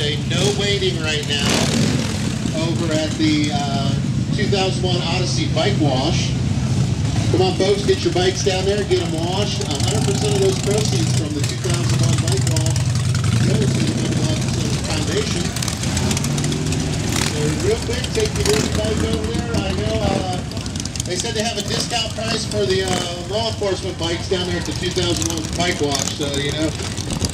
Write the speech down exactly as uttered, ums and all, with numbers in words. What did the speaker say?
say no waiting right now over at the uh, two thousand one Odyssey Bike Wash. Come on, folks, get your bikes down there, get them washed. one hundred percent of those proceeds from the two thousand one Bike Wash goes to the Consolazio Foundation. So real quick, take your dirty bike over there. I know uh, they said they have a discount price for the uh, law enforcement bikes down there at the two thousand one Bike Wash, so you know.